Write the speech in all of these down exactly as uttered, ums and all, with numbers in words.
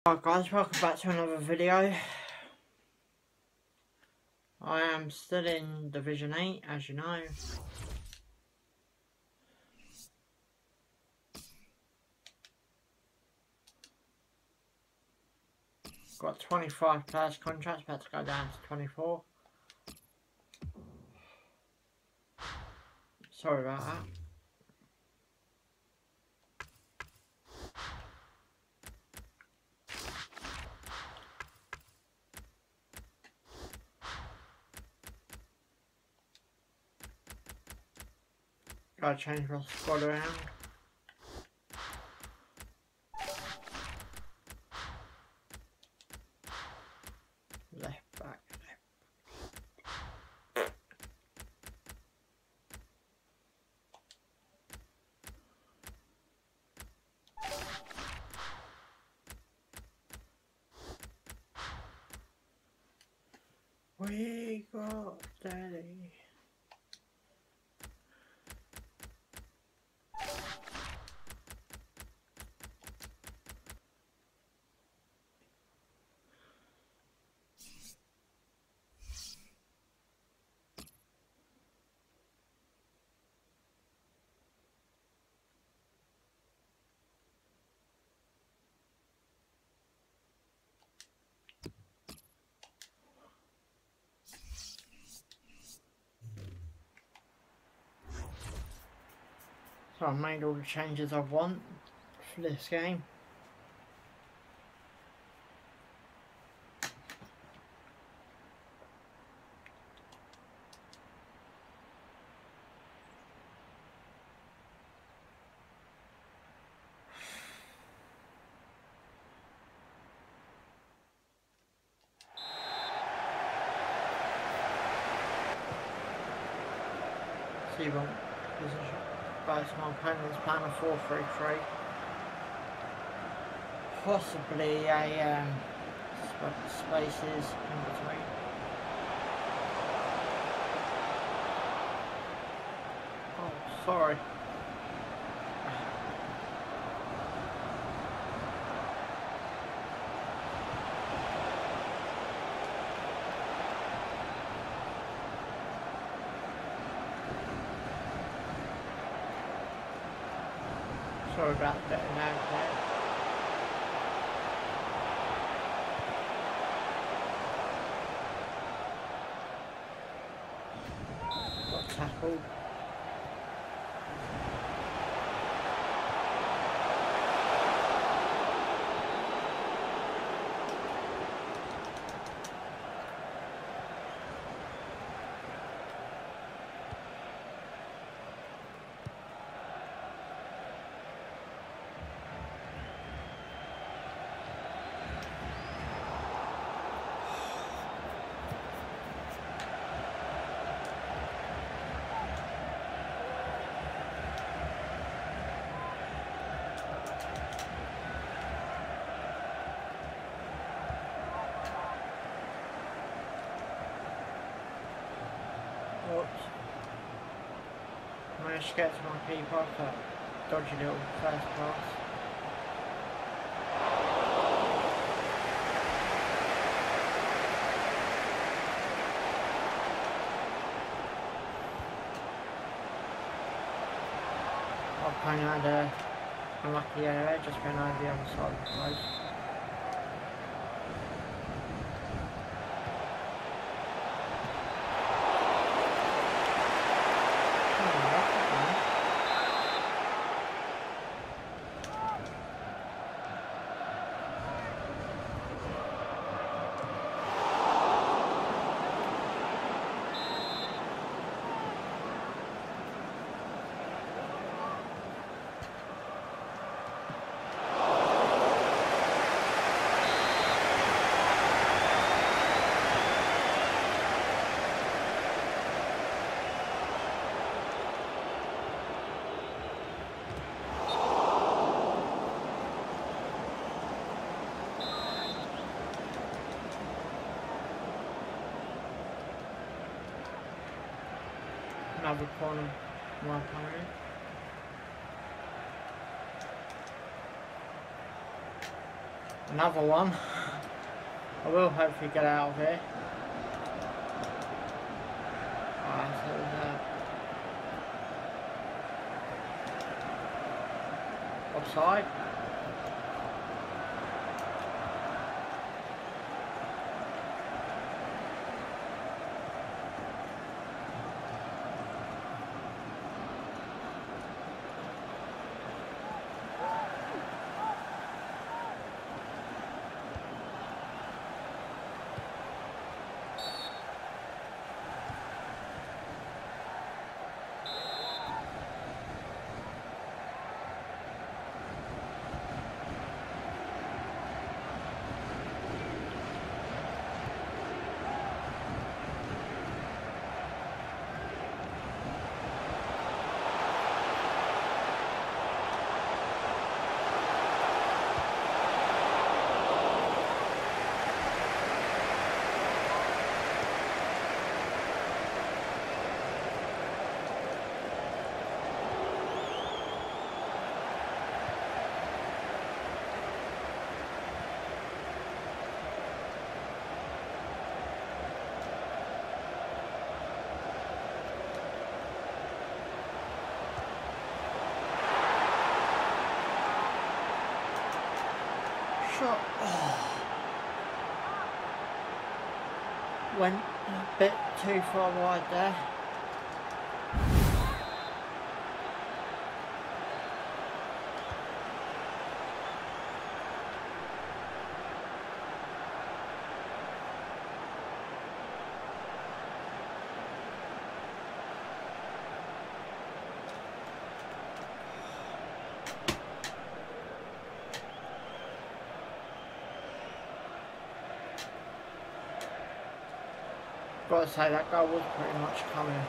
Hi guys, welcome back to another video. I am still in Division eight, as you know. Got twenty-five players contracts, about to go down to twenty-four. Sorry about that. Gotta change my squad around. Left back, left. We got daddy. So I made all the changes I want for this game. See what position. Both my opponents playing a four three three. Possibly a um, sp spaces in between. Oh, sorry. Sorry about that out there. Got tackled. Oops. Managed to get to my keeper, but dodgy little first pass. I kind of had a unlucky area, just went over the other side of the post. Another corner, one corner. Another one. I will hopefully get out of here. Alright, so there's a offside. Oh. Went a bit too far wide there. Gotta say that goal was pretty much coming.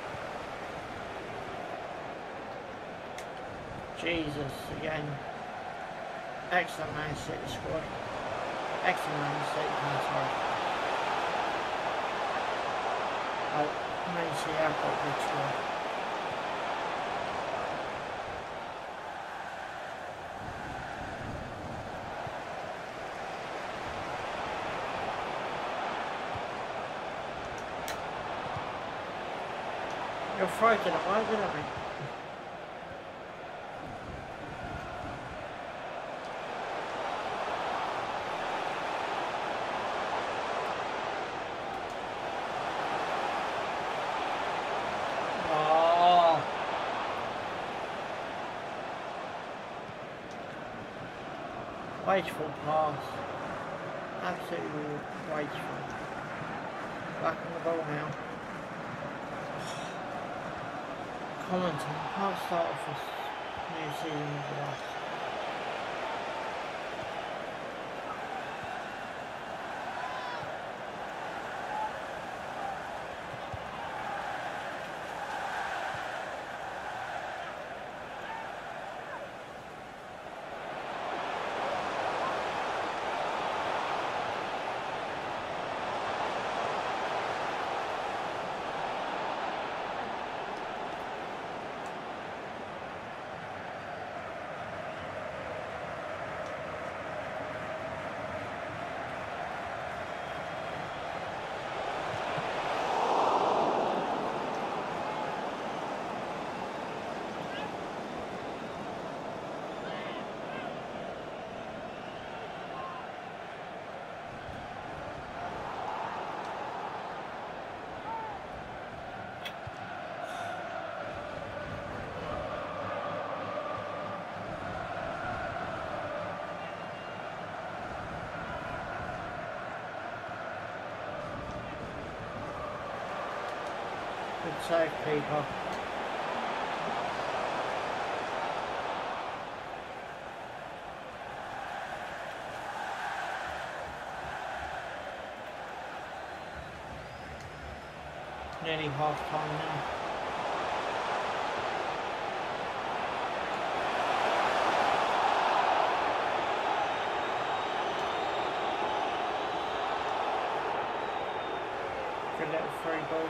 Jesus, again. Excellent Man City squad. Excellent Man City, I'm sorry. Oh, Man City have got a good squad. You're frightened of why didn't I? Oh. Wasteful pass. Absolutely wasteful. Back on the ball now. Commenting, can't start off this new season with us. Good save, keeper. Nearly half time now. Good little free ball.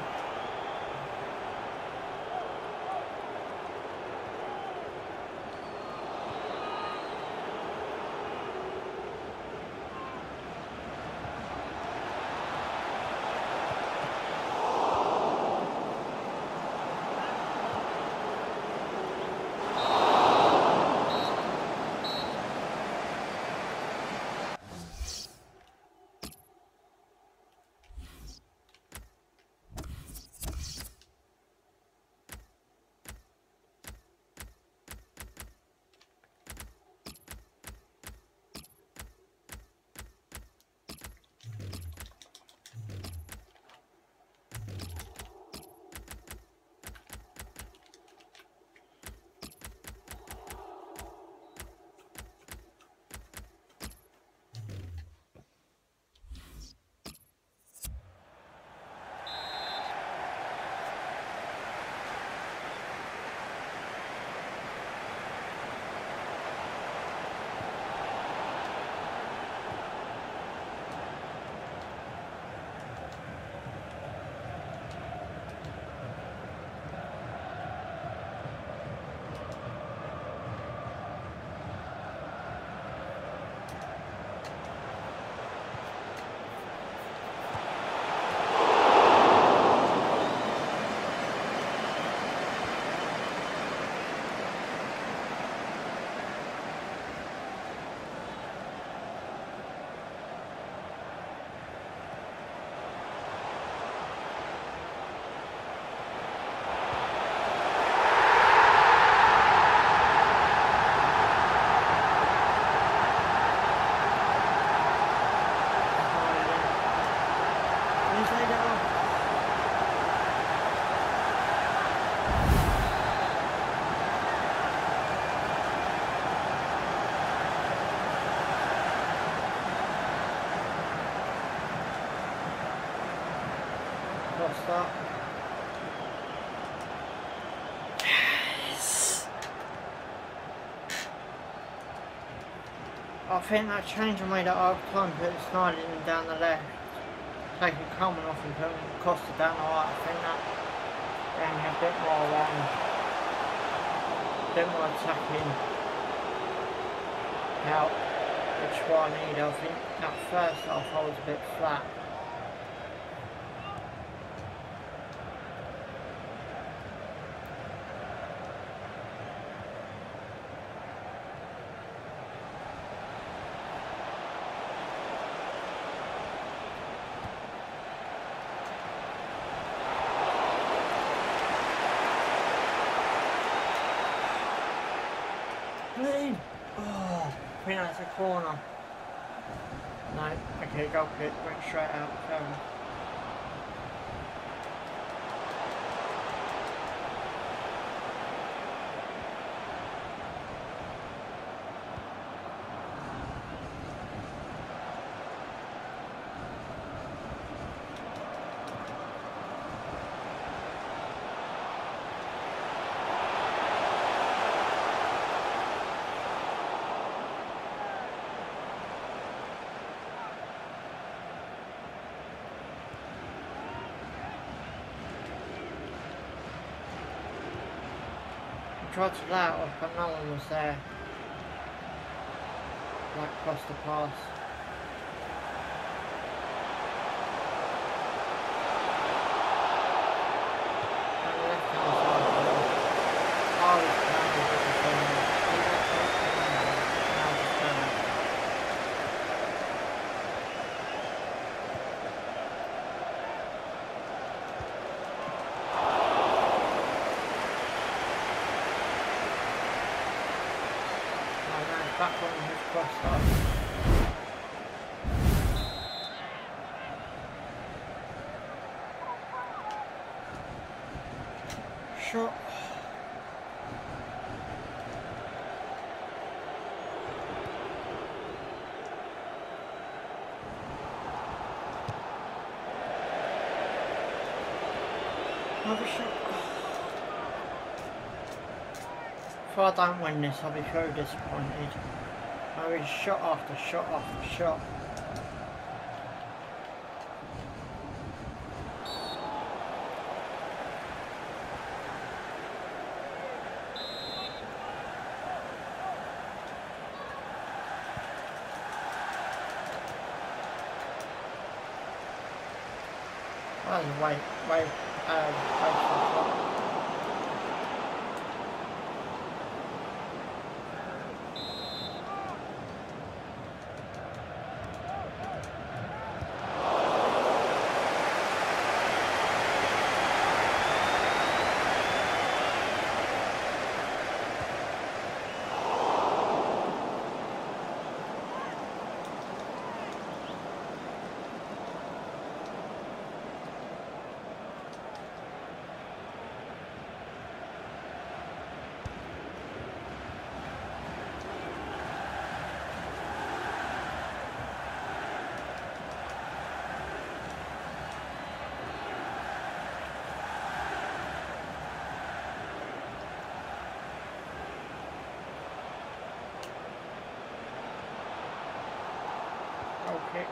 Costa. Yes. I think that change I made at half time, put Snyder down the left, taking Coleman off and putting Costa down the right. I think that gave me a bit more range, a bit more attacking help, which is what I need. I think that first half I was a bit flat. Clean! Oh, I think that's a corner. No, okay, go kick, went straight out, fair enough. I tried to lay it off, but no one was there. Like across the pass. On the left hand side, I was playing with the defender. He got close to the now just done it. Back on his crossbar. Shot. Another shot. If I don't win this, I'll be very disappointed. I mean, shot after shot after shot. That was a way, way, um, way too far. Kick.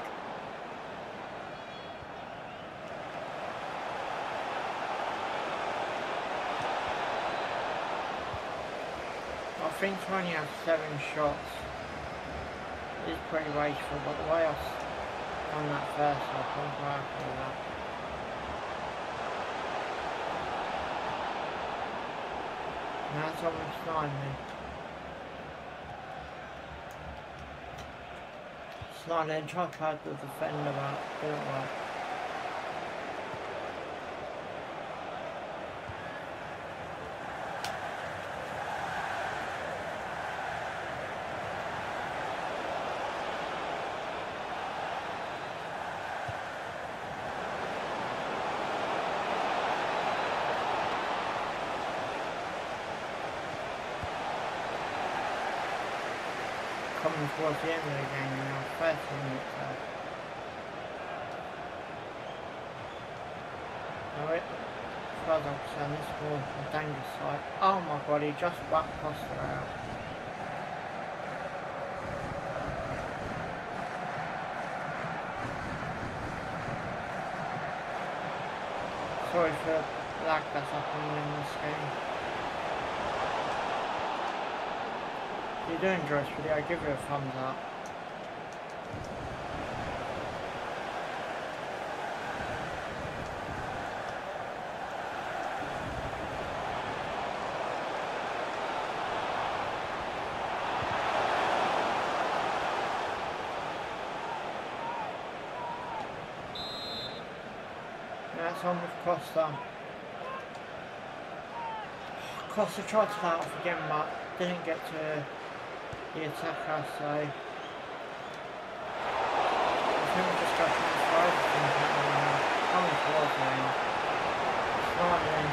I think to only have seven shots is pretty wasteful, but the way I've done that first, I can't go after that. Now it's almost nine me. Slide in, try to pad the defender out, didn't work. Coming towards the end of the game now, thirty minutes out. Guys, I'm saying this is more a dangerous side. Oh my god, he just whacked Costa out. Sorry for the lag that's happening in this game. If you do enjoy this video, give it a thumbs up. That's on with Costa. Costa tried to start off again but didn't get to the attacker, so I think we'll just go from the side and coming towards me. Sliding.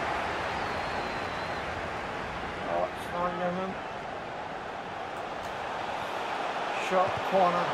Oh, sliding him. Shot corner.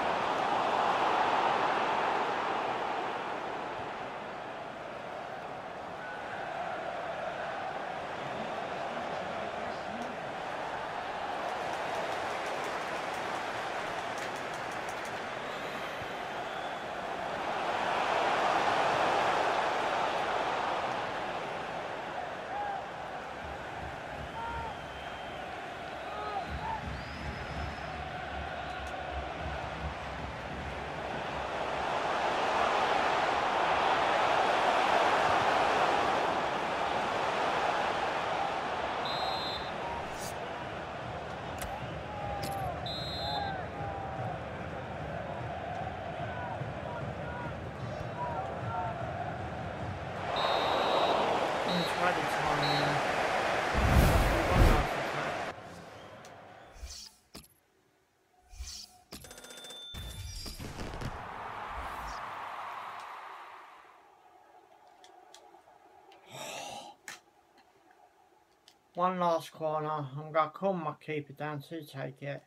One last corner. I'm going to call my keeper down to take it.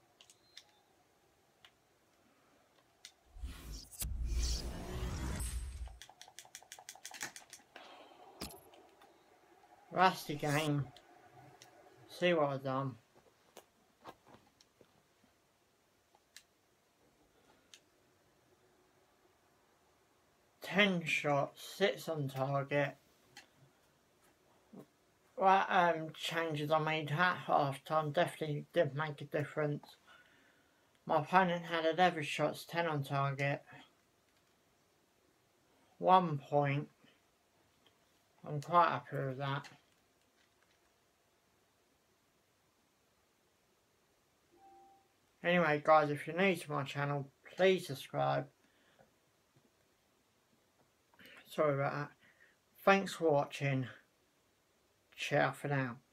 That's the game. See what I've done. Ten shots, six on target. Right, um, changes I made at half time definitely did make a difference. My opponent had eleven shots, ten on target. One point. I'm quite happy with that. Anyway guys, if you're new to my channel, please subscribe. Sorry about that. Thanks for watching. Ciao for now.